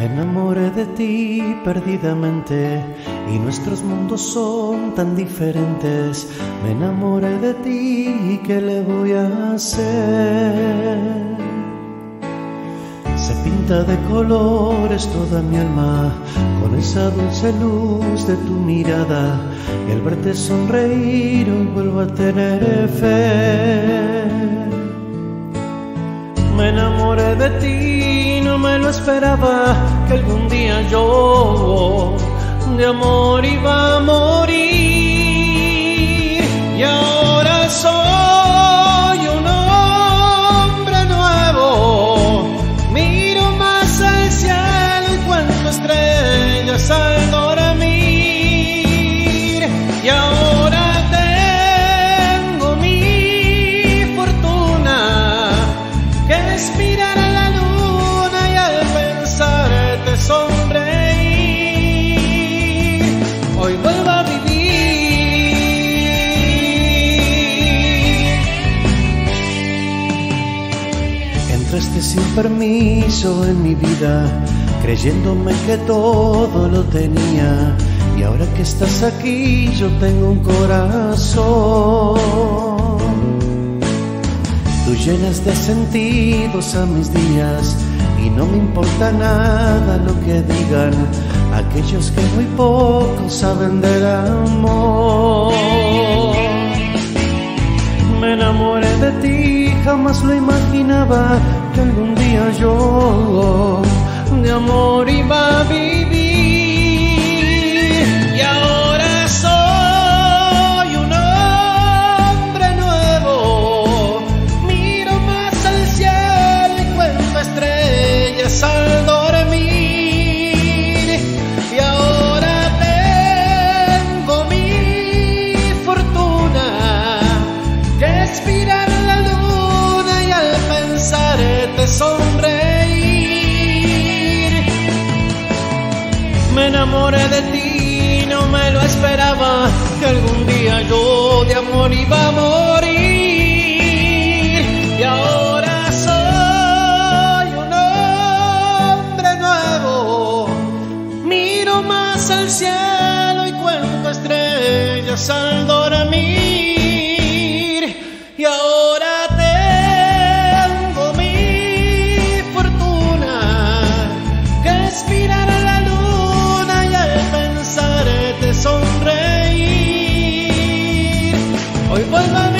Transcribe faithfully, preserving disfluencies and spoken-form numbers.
Me enamoré de ti perdidamente y nuestros mundos son tan diferentes. Me enamoré de ti y ¿qué le voy a hacer? Se pinta de colores toda mi alma con esa dulce luz de tu mirada, y al verte sonreír hoy vuelvo a tener fe. Me enamoré de ti, no me lo esperaba, que algún día yo de amor iba a morir. Y ahora soy un hombre nuevo, miro más al cielo y cuento estrellas al dormir. Y ahora tengo mi fortuna, que es mirar a la luna y al pensarte sonreír. Hoy vuelvo a vivir. Entraste sin permiso en mi vida, creyéndome que todo lo tenía, y ahora que estás aquí yo tengo un corazón. Tú llenas de sentidos a mis días y no me importa nada lo que digan aquellos que muy poco saben del amor. Me enamoré de ti, jamás lo imaginaba, que algún día yo de amor iba a vivir. Y ahora soy un hombre nuevo, miro más al cielo y cuento estrellas al dormir. Y ahora tengo mi fortuna, que es mirar la luna y al pensarte sonreír. Me enamoré de ti, no me lo esperaba, que algún día yo de amor iba a morir. Y ahora soy un hombre nuevo, miro más al cielo y cuento estrellas al dormir. Y ahora tengo mi fortuna, que es mirar a la luna y al pensarte sonreír. Hoy vuelvo a